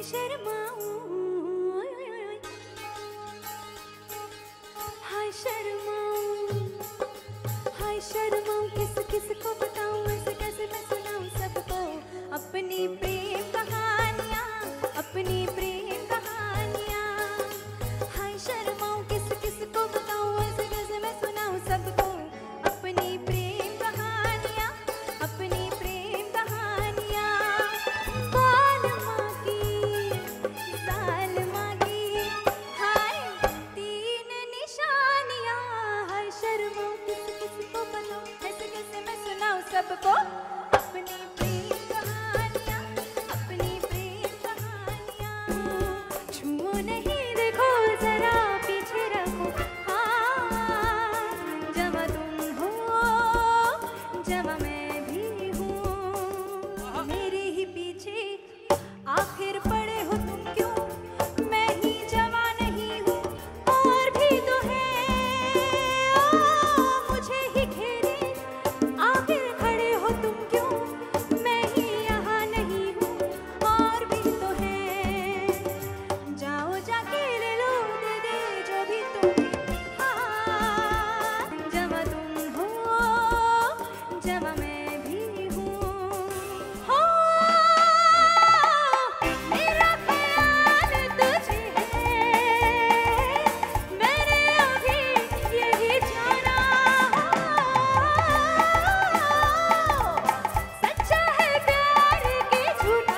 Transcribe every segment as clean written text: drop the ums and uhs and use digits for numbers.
शर्माऊं, हाय शर्माऊं, हाय शर्माऊं, किस किस को बताऊं, ऐसे कैसे मैं सुनाऊं सबको अपनी प्रेम कहानियां, अपनी प्रेम कहानियां। हाय शर्माऊं, किस किस को बताऊं, ऐसे कैसे मैं सुनाऊं सबको अपनी प्रेम कहानियां, अपनी प्रेम कहानियां। जालिमा की हाय तीन निशानियां, हाय शर्माऊं, किस किस को बताऊं, ऐसे कैसे मैं सुनाऊं सबको अपनी प्रेम कहानियां, अपनी प्रेम कहानियां। छुओ नहीं, देखो जरा पीछे रखो, हाँ जमा तुम हो, जमा मैं भी हूँ, मेरे ही पीछे आखिर पड़े हो तुम क्यों, मैं ही जवा नहीं हूँ और भी तो है, मुझे ही घेरे आखिर खड़े हो तुम क्यों, मैं ही यहाँ नहीं हूँ और भी तो है। जाओ जाके ले लो, दे दे जो भी तुम्हें, हाँ जमा तुम हो, जमा मैं भी हूँ, हो मेरा ख्याल तुझे है, मैंने अभी यही जाना, सच्चा है प्यार की झूठा,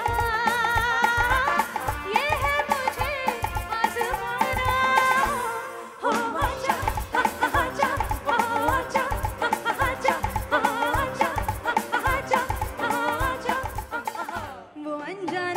ये है मुझे आजमाना, हो आजा आजा आजा आजा आजा आजा आजा, वो अनजान